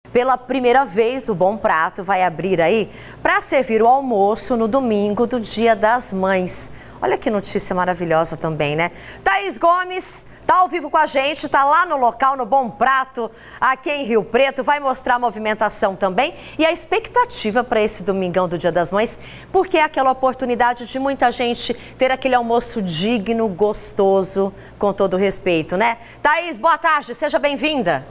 Pela primeira vez, o Bom Prato vai abrir aí para servir o almoço no domingo do Dia das Mães. Olha que notícia maravilhosa também, né? Thaís Gomes tá ao vivo com a gente, tá lá no local, no Bom Prato, aqui em Rio Preto, vai mostrar a movimentação também e a expectativa para esse domingão do Dia das Mães, porque é aquela oportunidade de muita gente ter aquele almoço digno, gostoso, com todo respeito, né? Thaís, boa tarde, seja bem-vinda.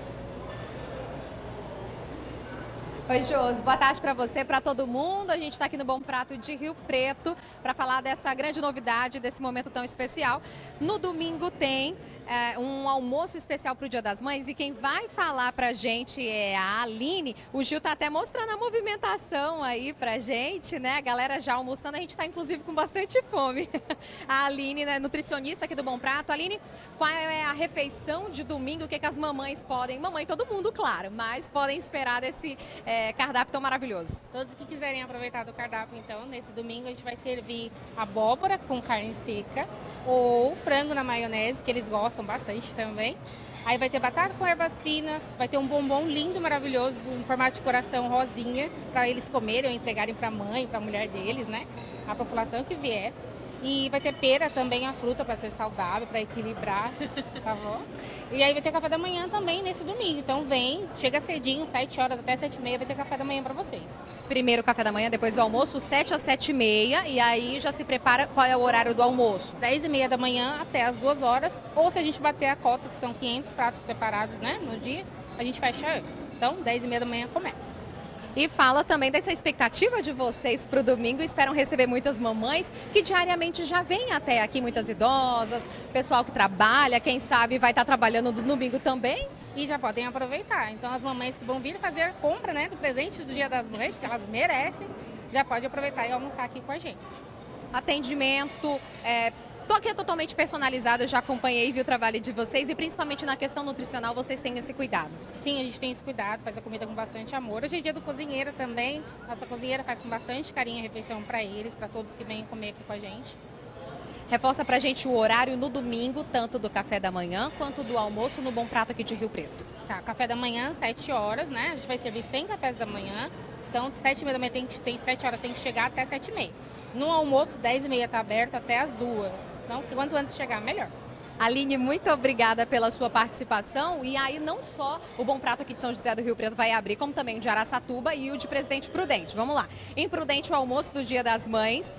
Oi, Josi. Boa tarde para você, para todo mundo. A gente está aqui no Bom Prato de Rio Preto para falar dessa grande novidade, desse momento tão especial. No domingo tem um almoço especial para o Dia das Mães e quem vai falar para a gente é a Aline. O Gil tá até mostrando a movimentação aí para a gente, né? A galera já almoçando, a gente está inclusive com bastante fome. A Aline, né, nutricionista aqui do Bom Prato. Aline, qual é a refeição de domingo? O que as mamães podem, mamãe, todo mundo, claro, mas podem esperar desse cardápio tão maravilhoso? Todos que quiserem aproveitar do cardápio, então, nesse domingo a gente vai servir abóbora com carne seca ou frango na maionese, que eles gostam bastante também. Aí vai ter batata com ervas finas, vai ter um bombom lindo, maravilhoso, em formato de coração rosinha, para eles comerem ou entregarem para a mãe, para a mulher deles, né? A população que vier. E vai ter pera também, a fruta, para ser saudável, para equilibrar, tá bom? E aí vai ter café da manhã também nesse domingo. Então vem, chega cedinho, 7 horas até 7h30, vai ter café da manhã para vocês. Primeiro café da manhã, depois do almoço, 7 às 7h30. E aí já se prepara, qual é o horário do almoço? 10h30 da manhã até as 2 horas. Ou se a gente bater a cota, que são 500 pratos preparados, né, no dia, a gente fecha antes. Então 10h30 da manhã começa. E fala também dessa expectativa de vocês para o domingo. Esperam receber muitas mamães que diariamente já vêm até aqui, muitas idosas, pessoal que trabalha, quem sabe vai estar trabalhando no domingo também. E já podem aproveitar. Então as mamães que vão vir fazer a compra, né, do presente do Dia das Mães, que elas merecem, já pode aproveitar e almoçar aqui com a gente. Atendimento, aqui é totalmente personalizado, eu já acompanhei e vi o trabalho de vocês e principalmente na questão nutricional vocês têm esse cuidado. Sim, a gente tem esse cuidado, faz a comida com bastante amor. Hoje é dia do cozinheiro também, nossa cozinheira faz com bastante carinho a refeição para eles, para todos que vêm comer aqui com a gente. Reforça pra gente o horário no domingo, tanto do café da manhã quanto do almoço no Bom Prato aqui de Rio Preto. Tá, café da manhã, 7 horas, né? A gente vai servir 100 cafés da manhã, então 7h30 da manhã tem 7 horas, tem que chegar até 7h30. No almoço, 10h30 está aberto até as 2. Então, quanto antes chegar, melhor. Aline, muito obrigada pela sua participação. E aí, não só o Bom Prato aqui de São José do Rio Preto vai abrir, como também o de Araçatuba e o de Presidente Prudente. Vamos lá. Em Prudente, o almoço do Dia das Mães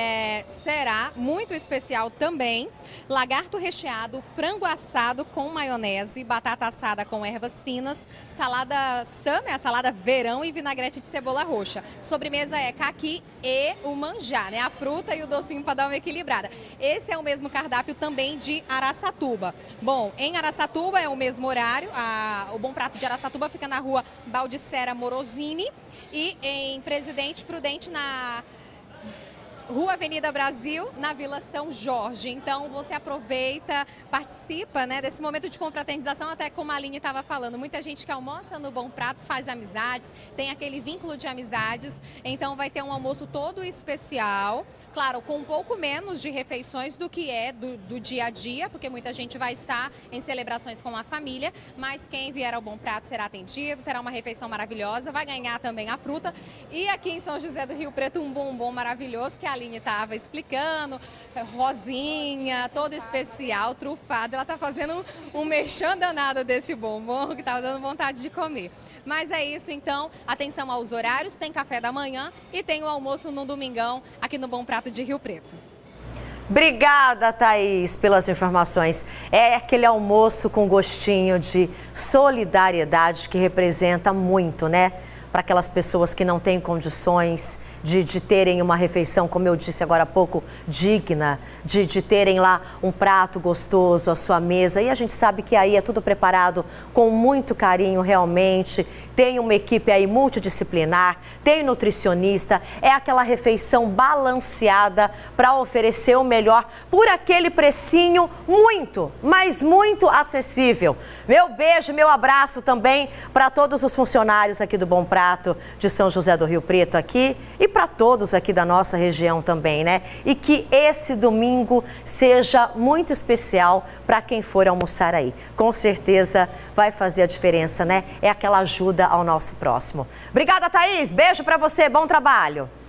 será muito especial também. Lagarto recheado, frango assado com maionese, batata assada com ervas finas, salada Sam, a salada verão e vinagrete de cebola roxa. Sobremesa é caqui e o manjá, né? A fruta e o docinho para dar uma equilibrada. Esse é o mesmo cardápio também de Araçatuba. Bom, em Araçatuba é o mesmo horário, o Bom Prato de Araçatuba fica na rua Baldissera Morosini e em Presidente Prudente na Rua Avenida Brasil, na Vila São Jorge. Então você aproveita, participa, né, desse momento de confraternização, até como a Aline estava falando. Muita gente que almoça no Bom Prato faz amizades, tem aquele vínculo de amizades. Então vai ter um almoço todo especial, claro, com um pouco menos de refeições do que é do dia a dia, porque muita gente vai estar em celebrações com a família, mas quem vier ao Bom Prato será atendido, terá uma refeição maravilhosa, vai ganhar também a fruta. E aqui em São José do Rio Preto, um bombom maravilhoso que a Aline estava explicando, rosinha, todo especial, trufado. Ela está fazendo um mexão danado desse bombom que estava dando vontade de comer. Mas é isso, então, atenção aos horários, tem café da manhã e tem o almoço no domingão aqui no Bom Prato de Rio Preto. Obrigada, Thaís, pelas informações. É aquele almoço com gostinho de solidariedade que representa muito, né? Para aquelas pessoas que não têm condições de terem uma refeição, como eu disse agora há pouco, digna, de terem lá um prato gostoso, a sua mesa. E a gente sabe que aí é tudo preparado com muito carinho, realmente. Tem uma equipe aí multidisciplinar, tem nutricionista, é aquela refeição balanceada para oferecer o melhor por aquele precinho muito, mas muito acessível. Meu beijo, meu abraço também para todos os funcionários aqui do Bom Prato de São José do Rio Preto aqui e para todos aqui da nossa região também, né? E que esse domingo seja muito especial para quem for almoçar aí. Com certeza vai fazer a diferença, né? É aquela ajuda ao nosso próximo. Obrigada, Thaís. Beijo para você. Bom trabalho.